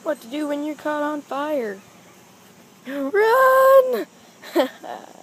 What to do when you're caught on fire. Run!